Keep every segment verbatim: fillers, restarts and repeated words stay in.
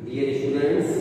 Dear students,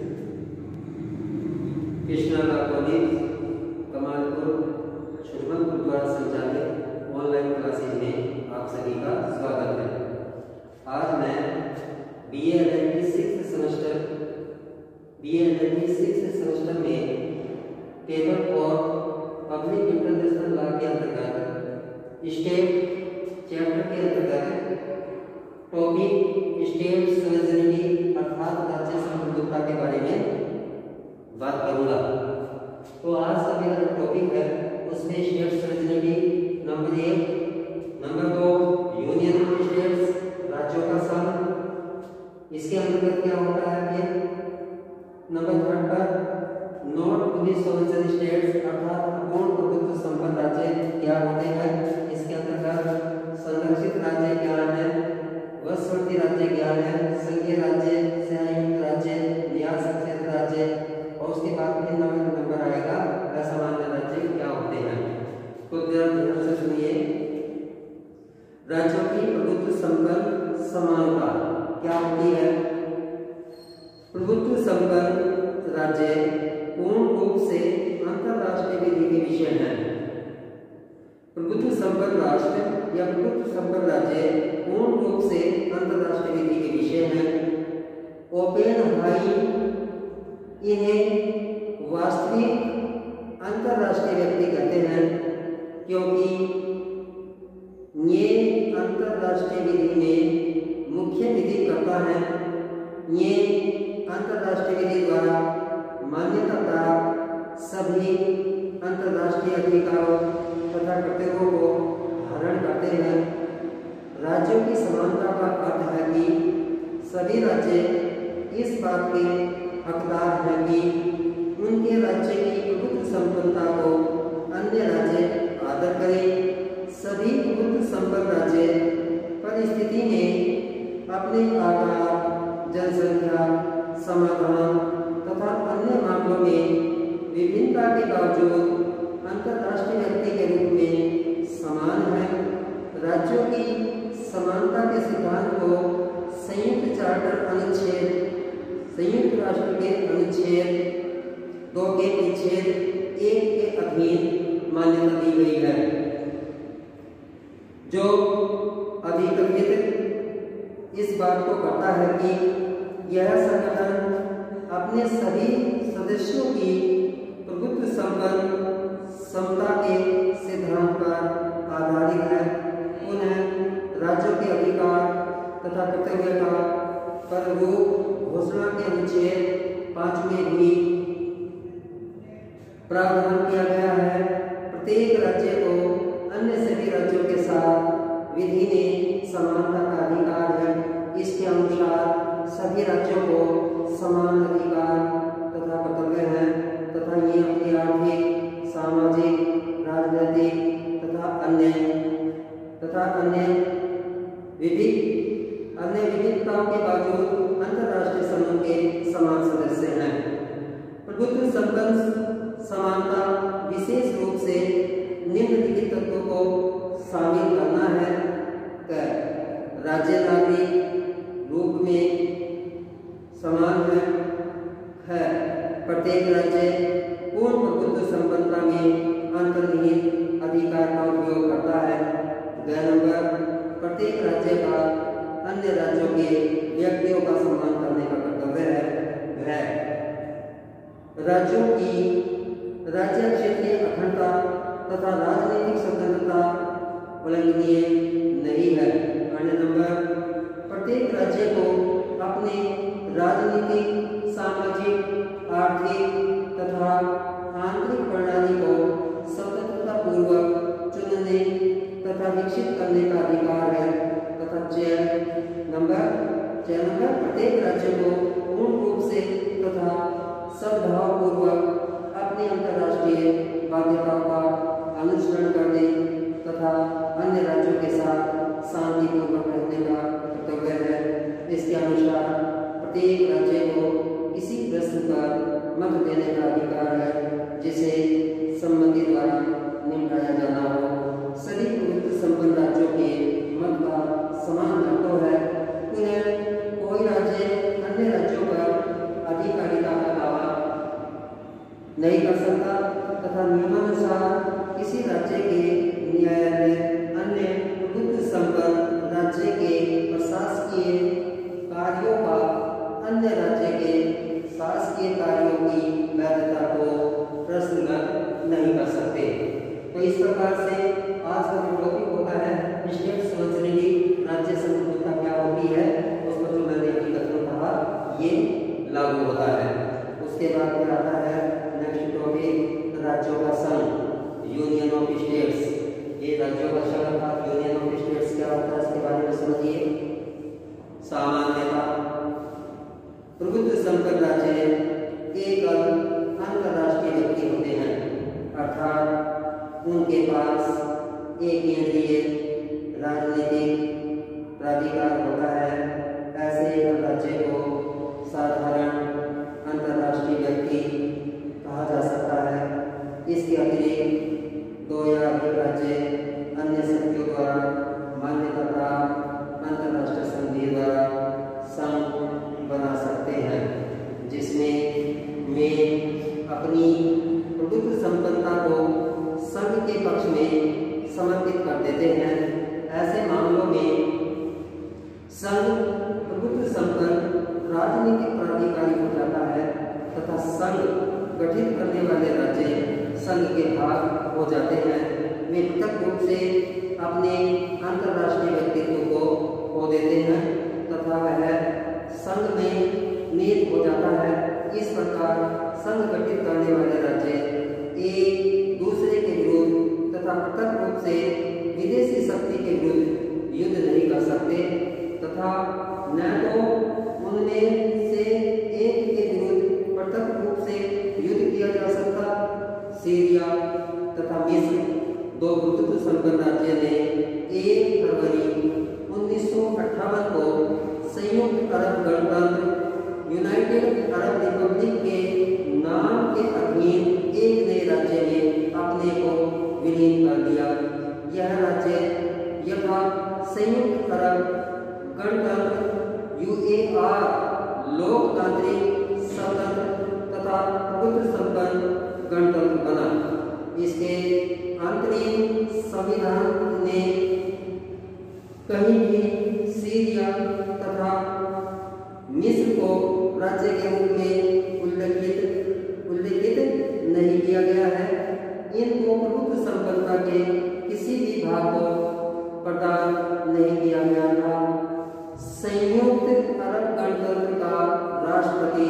Krishna college Kamalpur Chhutmalpur द्वारा संचालित online classes में आप सभी का स्वागत है। आज मैं B A L L B six semester B A L L B six semester में table for public international law के अंतर्गत स्टेट चैप्टर के अंतर्गत टॉपिक स्टेट सोवरेनिटी अर्थात राज्य संप्रभुता के बारे में बात करूंगा। तो आज का मेरा टॉपिक है उसमें स्टेट सोवरेनिटी नंबर एक, नंबर दो यूनियन ऑफ स्टेट्स राज्यों का संघ, इसके अंतर्गत क्या होता है ये, नंबर थर्ड पर नॉट फुली सोवरेन स्टेट्स अर्थात पूर्ण प्रभुत्व संपन्न राज्य क्या होते हैं, इसके अंतर्गत संरक्षित राज्य क्या है, वशवर्ती राज्य क्या है, संघीय राज्य, संयुक्त राज्य, न्यास क्षेत्र राज्य, और उसके बाद फिर नंबर नंबर आएगा असामान्य राज्य क्या होते हैं। तो ध्यान से सुनिए, राज्यों की प्रभुत्व संपन्न समानता क्या होती है। प्रभुत्व संपन्न राज्य पूर्ण रूप से अंतरराष्ट्रीय विधि के विषय हैं। प्रभुत्व संपन्न राष्ट्र या प्रभुत्व संपन्न राज्य पूर्ण रूप से अंतरराष्ट्रीय विधि के विषय हैं। ओपेन हाई इन्हें वास्तविक अंतरराष्ट्रीय व्यक्ति कहते हैं, क्योंकि ये अंतरराष्ट्रीय विधि में मुख्य विधि करता है। ये अंतरराष्ट्रीय विधि द्वारा मान्यता प्राप्त सभी अंतरराष्ट्रीय अधिकारों तथा कर्तव्यों को धारण करते हैं। राज्यों की समानता का अर्थ है कि सभी राज्य इस बात के हकदार हैं कि उनके राज्य की प्रभुत्व संपन्नता को अन्य राज्य आदर करें। सभी प्रभुत्व संपन्न राज्य परिस्थिति में अपने आकार, जनसंख्या, समाधान तथा अन्य मामलों में विभिन्नता के बावजूद अंतरराष्ट्रीय व्यक्ति के रूप में समान है। राज्यों की समानता के सिद्धांत को संयुक्त चार्टर अनुच्छेद संयुक्त राष्ट्र के अनुच्छेद दो के अनुच्छेद एक के अधीन मान्यता दी गई है, जो अधिकथित इस बात को कहता है कि यह संगठन अपने सभी सदस्यों की प्रभुत्व संपन्न समता के सिद्धांत पर आधारित है। उन्हें राज्यों के अधिकार तथा कर्तव्य का पररूप घोषणा के अनुच्छेद पांच में भी प्रावधान किया गया है। प्रत्येक राज्य को अन्य सभी राज्यों के साथ विधि में समानता का अधिकार है। इसके अनुसार सभी राज्यों को समान अधिकार तथा कर्तव्य है तथा ये अपनी आर्थिक, सामाजिक, राजनीतिक तथा अन्य तथा अन्य विविध अन्य विविधताओं के बावजूद अंतरराष्ट्रीय समूह के समान सदस्य हैं। प्रभुत्व संपन्न समानता विशेष रूप से निम्नलिखित तत्वों को शामिल करना है। राज्य नागरिक रूप में समान है, है। प्रत्येक राज्य पूर्ण प्रभुत्व संपन्नता में अंतर्निहित अधिकार का उपयोग करता है। ग नंबर प्रत्येक राज्य का अन्य राज्यों के व्यक्तियों का सम्मान करने का कर्तव्य है। है राज्यों की राज्य क्षेत्रीय अखंडता तथा राजनीतिक स्वतंत्रता उल्लंघनीय नहीं है। अन्य नंबर प्रत्येक राज्य को अपने राजनीतिक, सामाजिक, आर्थिक तथा आंतरिक प्रणाली को स्वतंत्रता पूर्वक चुनने तथा विकसित करने का अधिकार है तथा चयन नंबर चयन नंबर प्रत्येक राज्य को पूर्ण रूप से तथा सद्भाव पूर्वक अपनी अंतरराष्ट्रीय बाध्यताओं का अनुसरण करने तथा अन्य राज्यों के साथ शांतिपूर्वक रहने का कर्तव्य है। इसके अनुसार प्रत्येक राज्य को किसी प्रश्न पर मत देने का अधिकार है जिसे सम्मति द्वारा निपटाया जाना हो। सभी प्रभुत्व संपन्न राज्यों के मत का समान महत्व है। उन्हें कोई राज्य अन्य राज्यों पर सामान्यता प्रभुत्व संपन्न राज्य एकल अंतरराष्ट्रीय व्यक्ति होते हैं, अर्थात उनके पास एक केंद्रीय राजनीतिक प्राधिकार होता है। ऐसे एक राज्य को साधारण अंतरराष्ट्रीय व्यक्ति कहा जा सकता है। इसके अतिरिक्त दो या अधिक राज्य अन्य शक्तियों द्वारा मान्यता प्राप्त अंतरराष्ट्रीय संधि द्वारा संघ बना सकते हैं, जिसमें वे अपनी प्रभुत्व संपन्नता को संघ के पक्ष में समर्पित कर देते हैं। ऐसे मामलों में संघ प्रभुत्व संपन्न राजनीतिक प्राधिकारी हो जाता है तथा संघ गठित करने वाले राज्य संघ के भाग हो जाते हैं। वे पृथक रूप से अपने अंतरराष्ट्रीय व्यक्तित्व को खो देते हैं तथा वह संघ में नीत हो जाता है। इस प्रकार संघ गठित करने वाले राज्य एक दूसरे के विरुद्ध तथा पृथक रूप से विदेशी शक्ति के विरुद्ध युद्ध नहीं कर सकते तथा न तो उनमें से एक के विरुद्ध पृथक रूप से युद्ध किया जा सकता। सीरिया तथा मिस्र दो प्रभुत्व संपन्न राज्य ने एक फरवरी उन्नीस सौ अट्ठावन को संयुक्त अरब गणतंत्र यूनाइटेड अरब रिपब्लिक के नाम के अधीन एक नए राज्य में अपने को विलीन कर दिया। यह राज्य यथा संयुक्त अरब गणतंत्र यूएआर लोकतांत्रिक स्वतंत्र तथा प्रभुत्व संपन्न गणतंत्र बना। इसके अंतरिम संविधान ने कहीं भी सीरिया तथा मिस्र को राज्य के रूप में उल्लेखित उल्लेखित नहीं किया गया है। इनको प्रभुत्व संपन्नता के किसी भी भाग को प्रदान नहीं किया गया था। संयुक्त अरब गणतंत्र का राष्ट्रपति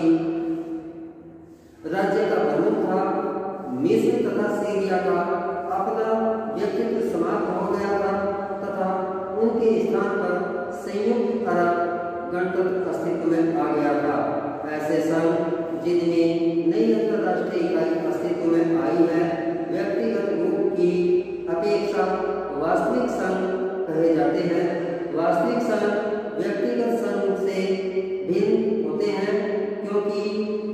राज्य का प्रमुख था। मिस्र तथा सीरिया का अपना व्यक्तित्व समाप्त हो गया था तथा उनके स्थान पर संयुक्त अरब गणतंत्र अस्तित्व में आ गया था। ऐसे संघ जिनमें नई अंतरराष्ट्रीय इकाई अस्तित्व में आई है, व्यक्तिगत रूप की अपेक्षा वास्तविक संघ कहे जाते हैं। वास्तविक संघ व्यक्तिगत संघ से भिन्न होते हैं क्योंकि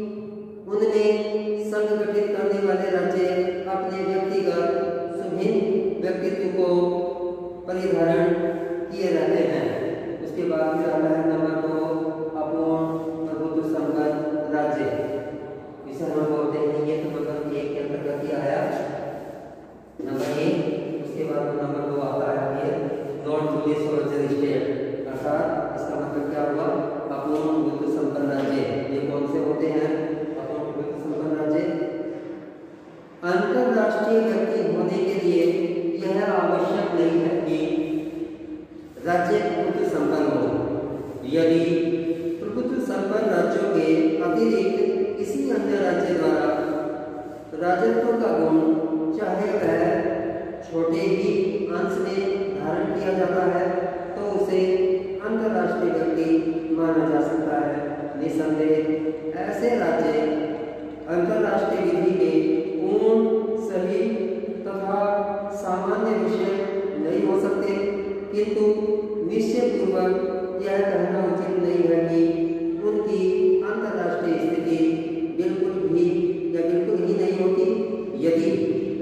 उनमें संघ गठित करने वाले राज्य अपने व्यक्तिगत सुभिन्न व्यक्तित्व को परिधारण किए रहते हैं। उसके बाद फिर आता है नंबर दो अपूर्ण प्रभुत्व संपन्न राज्य। इसे हम लोग देखेंगे तो नंबर एक के अंतर्गत ही आया नंबर एक। उसके बाद नंबर दो आता है ये नॉन फुली सोवरेन स्टेट, अर्थात इसका मतलब क्या हुआ अपूर्ण प्रभुत्व संपन्न राज्य। ये कौन से होते हैं अपूर्ण प्रभुत्व संपन्न राज्य? अंतरराष्ट्रीय व्यक्ति होने के लिए यह आवश्यक नहीं है कि राज्य प्रभुत्व संपन्न हो। यदि प्रभुत्व संपन्न राज्यों के अतिरिक्त किसी अन्य राज्य द्वारा राजत्व का गुण चाहे वह छोटे ही अंश में धारण किया जाता है तो उसे अंतरराष्ट्रीय व्यक्ति माना जा सकता है। निसंदेह ऐसे राज्य अंतरराष्ट्रीय विधि के पूर्ण सही तथा सामान्य विषय नहीं हो सकते, किंतु निश्चय पूर्वक यह कहना उचित नहीं है कि उनकी अंतरराष्ट्रीय स्थिति बिल्कुल भी या बिल्कुल ही नहीं होती। यदि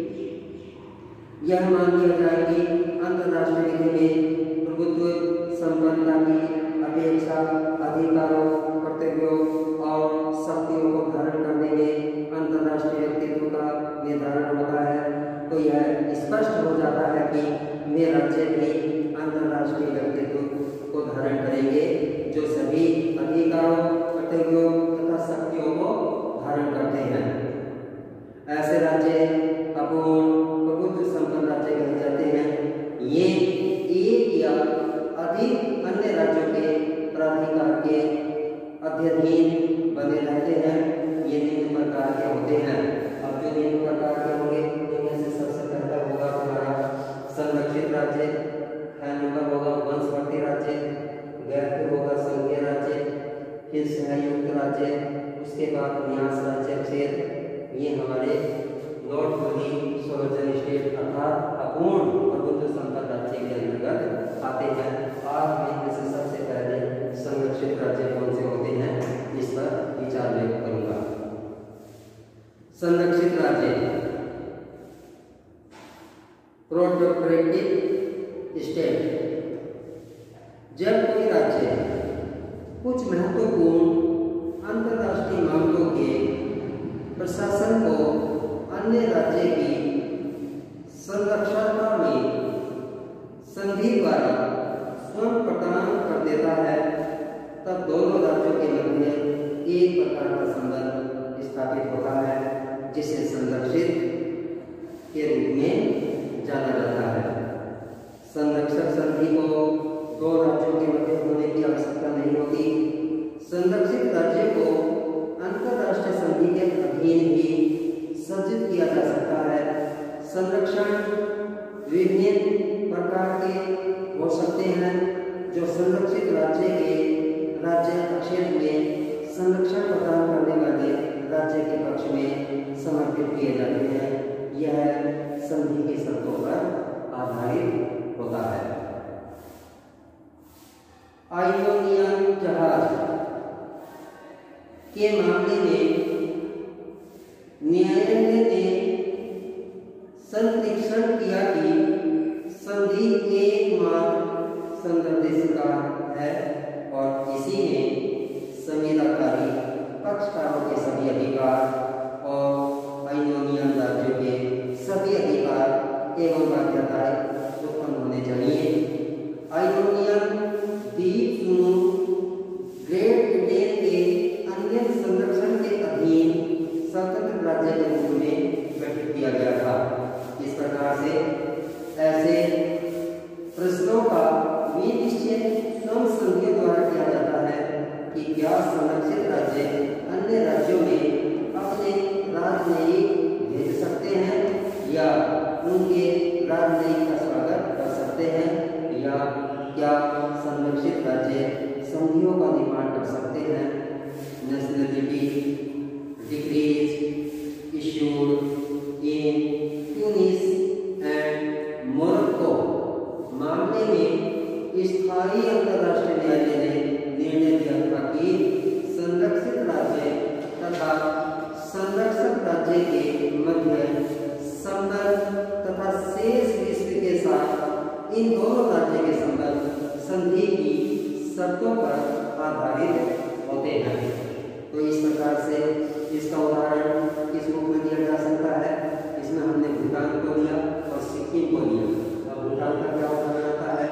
यह मान लिया जाए कि अंतरराष्ट्रीय विधि में प्रभुत्व संपन्नता की अपेक्षा अधिकारों, कर्तव्यों और शक्तियों को धारण करने में अंतरराष्ट्रीय व्यक्तित्व का निर्धारण होता है, तो यह स्पष्ट हो जाता है कि वे राज्य भी अंतरराष्ट्रीय व्यक्तित्व को धारण करेंगे जो सभी अधिकारों, कर्तव्यों तथा शक्तियों को धारण करते हैं। ऐसे राज्य अपूर्ण प्रभुत्व संपन्न राज्य कहे जाते हैं। ये एक या अधिक अन्य राज्यों के प्राधिकार के अध्ययन बने रहते हैं। ये निम्न प्रकार के होते हैं। अब जो निम्न प्रकार के होंगे इनमें से सबसे पहला होगा हमारा संरक्षित राज्य, नंबर होगा वंशवर्ती राज्य, गैर होगा फिर सहयुक्त राज्य, उसके बाद न्यास राज्य क्षेत्र, ये हमारे नॉट फुली सोवरेन स्टेट अर्थात अपूर्ण प्रभुत्व संपन्न राज्य के अंतर्गत आते हैं। आज मैं इनसे सबसे पहले संरक्षित राज्य कौन से होते हैं इस पर विचार व्यक्त करूंगा। संरक्षित राज्य प्रोटेक्टेड स्टेट, जब कोई राज्य कुछ महत्वपूर्ण अंतर्राष्ट्रीय मामलों के प्रशासन को अन्य राज्य की संरक्षणता में संधि द्वारा स्वयं प्रदान कर देता है, तब दोनों राज्यों के मध्य एक प्रकार का संबंध स्थापित होता है, जिसे संरक्षित के रूप में जाना जाता है। संरक्षक संधि को दो राज्यों के मध्य होने की आवश्यकता नहीं होती। संरक्षित राज्य को अंतर्राष्ट्रीय संधि के अधीन ही सज्जित किया जा सकता है। संरक्षण विभिन्न प्रकार के हो सकते हैं, जो संरक्षित राज्य के राज्य क्षेत्र में संरक्षण प्रदान करने वाले राज्य के पक्ष में समर्पित किए जाते हैं। यह संधि की शर्तों पर आधारित होता है। आयोनियन जहाज के मामले में न्यायालय ने संरक्षण किया कि संधि एकमात्र संदर्भिका है और इसी में संविदाकारी पक्षकारों के सभी अधिकार और आयोनियन राज्यों के सभी अधिकार एवं बाध्यताएं उत्पन्न होने चाहिए। आयोनियन द्वीप समूह ग्रेट ब्रिटेन के अन्य संरक्षण के अधीन स्वतंत्र राज्य के रूप में गठित किया गया था। इस प्रकार से ऐसे प्रश्नों का विनिश्चय स्वयं संधियों द्वारा किया जाता है कि क्या संरक्षित राज्य अन्य राज्यों में अपने राजनयिक भेज सकते हैं या उनके राजनयिक का स्वागत कर सकते हैं, या क्या संरक्षित राज्य संधियों का निर्माण कर सकते हैं। Nationality decrees issued in Tunis and Morocco मामले में स्थायी अंतर्राष्ट्रीय न्यायालय ने निर्णय दिया था कि संरक्षित राज्य तथा संरक्षक राज्य के मध्य संबंध तथा शेष विश्व के साथ इन दोनों राज्य के संबंध संधि की शर्तों पर आधारित होते हैं। तो इस प्रकार से इसका उदाहरण इस रूप में दिया जा सकता है। इसमें हमने भूटान को लिया और सिक्किम को लिया। अब भूटान का क्या उदाहरण आता है?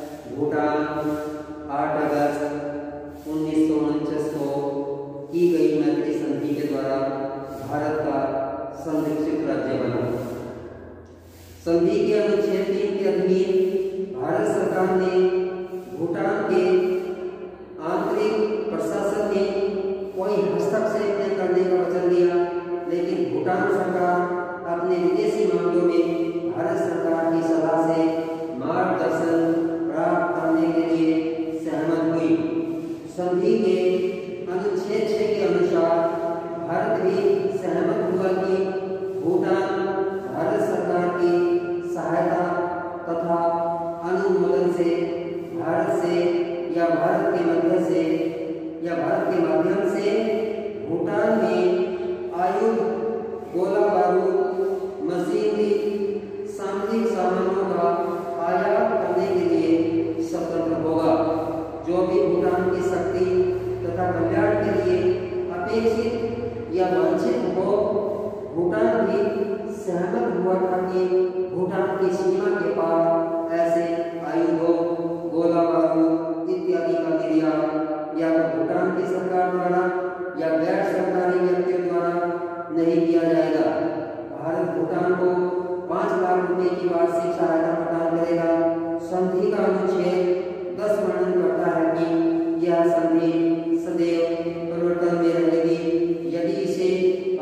भूटान आठ अगस्त उन्नीस सौ उनचास को की गई मैत्री संधि के द्वारा भारत का संरक्षित राज्य बना। संधि के अनुच्छेद तीन के अधीन भारत सरकार ने भूटान के आंतरिक प्रशासन में कोई हस्तक्षेप नहीं करने का वचन दिया, लेकिन भूटान सरकार अपने विदेशी मामलों में भारत सरकार की सलाह से मार्गदर्शन प्राप्त करने के लिए सहमत हुई। संधि के अनुच्छेद छह के अनुसार भारत भी सहमत हुआ कि भूटान भारत सरकार की सहायता तथा अनुमोदन से भारत से या भारत के मध्य से या भारत के माध्यम से भूटान में आयुध, गोला बारूद, मशीनरी, सामरिक सामानों का आयात करने के लिए स्वतंत्र होगा। जो भी भूटान की शक्ति तथा कल्याण के लिए अपेक्षित या वांछित हो, भूटान भी सहमत हुआ था कि भूटान की सीमा के पार ऐसे आयुधों, गोला बारूद इत्यादि का निर्यात या तो भूटान की सरकार द्वारा या गैर सरकारी व्यक्तियों द्वारा नहीं किया जाएगा। भारत भूटान को पाँच लाख रुपए की वार्षिक सहायता प्रदान करेगा। संधि का अनुच्छेद दस वर्णन करता है कि यह संधि सदैव परिवर्तन में रहेगी यदि इसे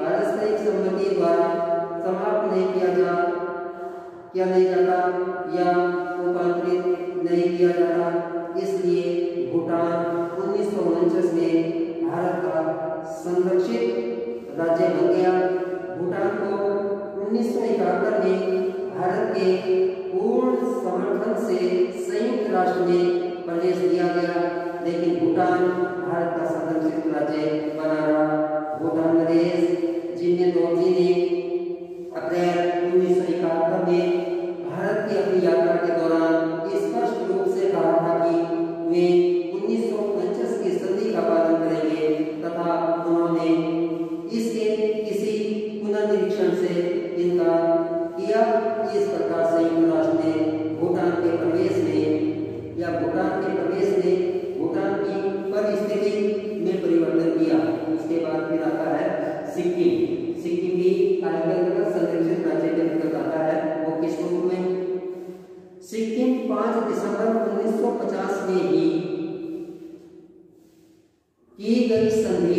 पारस्परिक सहमति द्वारा समाप्त नहीं किया जा किया नहीं जाता या समर्थन से संयुक्त राष्ट्र में प्रवेश दिया गया, लेकिन भूटान भारत का संरक्षित राज्य बना रहा। भूटान देश जिन्हें दोर्जी ने अप्रैल उन्नीस सौ इकहत्तर में भारत की अपनी यात्रा के दौरान स्पष्ट रूप से कहा था कि वे उन्नीस सौ उनचास की संधि का पालन करेंगे तथा उन्होंने इसके किसी पुनर्निरीक्षण से इनकार किया। इस प्रकार संयुक्त राष्ट्र ने भूटान के प्रवेश में या भूटान के प्रवेश में भूटान की परिस्थिति में परिवर्तन किया। उसके बाद फिर आता है सिक्किम। सिक्किम भी अंतर्गत संरक्षित राज्य के अंतर्गत आता है। वो किस रूप में? सिक्किम पाँच दिसंबर उन्नीस सौ पचास में ही की गई संधि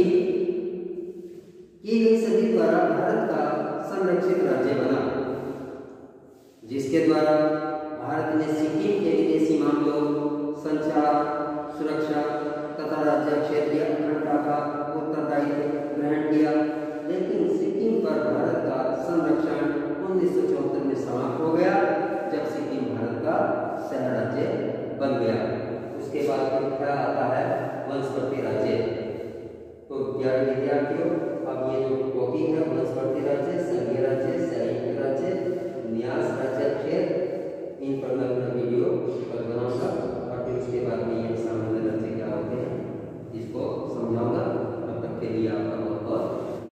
की गई संधि द्वारा भारत का संरक्षित राज्य बना, जिसके द्वारा भारत ने सिक्किम के विदेशी मामलों, संचार, सुरक्षा तथा राज्य क्षेत्रीय अखंडता का उत्तरदायित्व ग्रहण किया। लेकिन सिक्किम पर भारत का संरक्षण उन्नीस सौ चौहत्तर में समाप्त हो गया, जब सिक्किम भारत का सह राज्य बन गया। उसके बाद फिर क्या आता है? वंशवर्ती राज्य। तो प्यारे विद्यार्थियों, अब ये जो टॉपिक है वंशवर्ती राज्य, संघीय राज्य, संयुक्त राज्य, न्यास राज्य क्षेत्र, इन पर मैं